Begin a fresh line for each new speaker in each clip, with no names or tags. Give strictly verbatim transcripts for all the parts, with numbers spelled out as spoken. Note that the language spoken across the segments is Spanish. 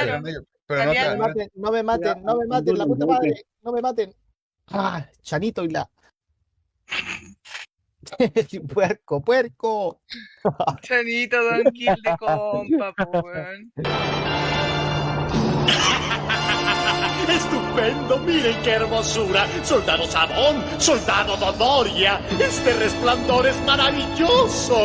Claro.
pero no, pero no,
Había-
te-
No me maten, no me maten, no me maten, la puta madre, no me maten. Ah, Chanito y la. Puerco, puerco.
Chanito, Don Kill de compa, po, weón.
¡Estupendo! ¡Miren qué hermosura! ¡Soldado Sabón! ¡Soldado Dodoria! ¡Este resplandor es maravilloso!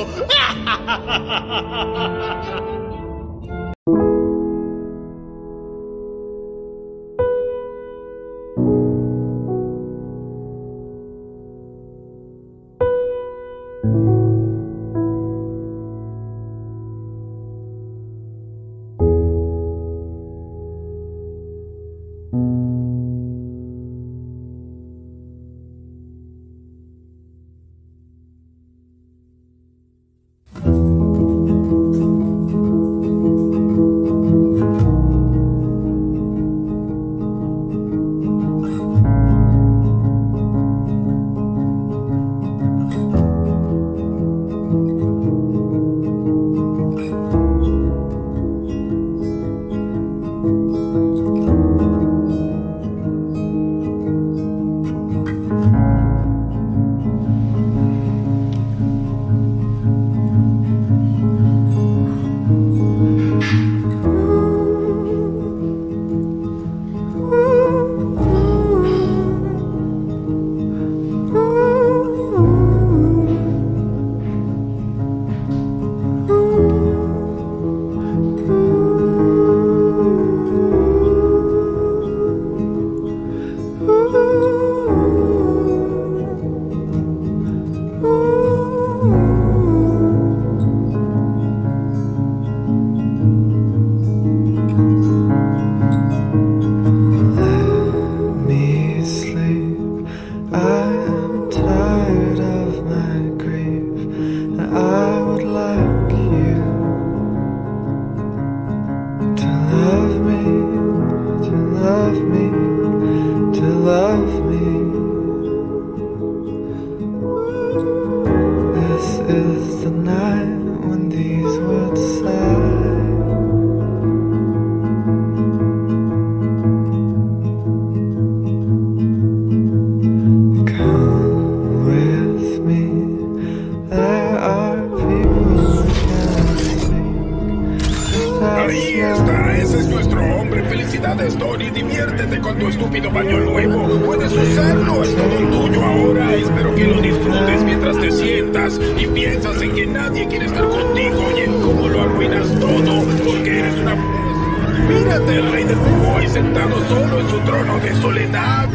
Ahí está, ese es nuestro hombre. Felicidades, Tony. Diviértete con tu estúpido baño nuevo. Puedes usarlo, es todo tuyo ahora. Espero que lo disfrutes mientras te sientas y piensas en que nadie quiere estar contigo y en cómo lo arruinas todo, porque eres una... Mírate, el rey del Uruguay sentado solo en su trono de soledad.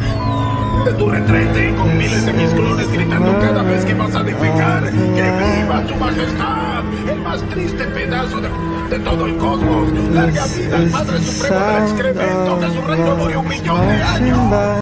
De tu retrete, con miles de mis clones gritando cada vez que vas a defecar. ¡Que viva su majestad! El más triste pedazo de, de todo el cosmos. Larga vida al Padre Supremo del excremento, que su reino dure un millón de años.